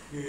Do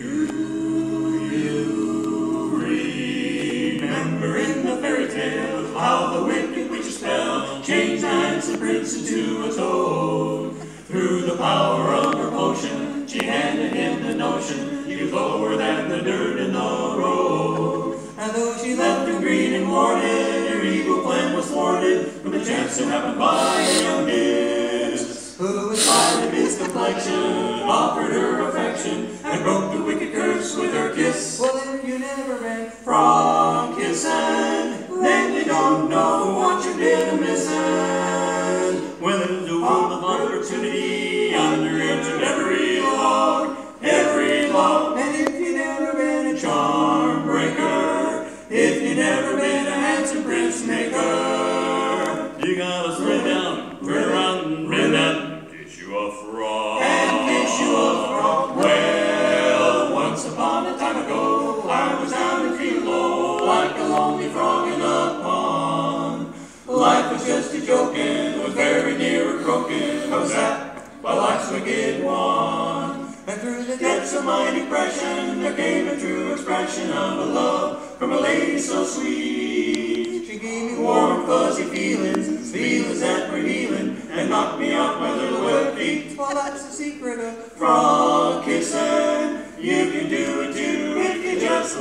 you remember in the fairy tale how the wicked witch's spell changed the handsome prince into a toad? Through the power of her potion, she handed him the notion he was lower than the dirt in the road. And though she left him green and warded, her evil plan was thwarted when the chance to happen by a young miss, who in spite of his complexion offered her affection and broke the wicked curse with her kiss. Well, if you never ran from Kissin, then you don't know what you've been missing. Well, there's a world of opportunity under each and every log, every log. And if you never been a charm breaker, if you never been a handsome prince maker, you gotta spin down, turn around, rin down, kiss you a frog. And kiss you a frog. Well, once upon a time ago, I was down and feel low, like a lonely frog in a pond. Life was just a joking, was very near a croaking. I was at my life's wicked one. And through the depths of my depression, there came a true expression of a love from a lady so sweet. She gave me warm, fuzzy feelings, feelings that were healing, and knocked me off my little wet feet. Well, that's the secret of frog kissing. You can do it too if you just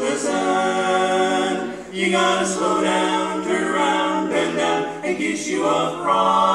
listen. You gotta slow down, turn around, bend down, and kiss you a frog.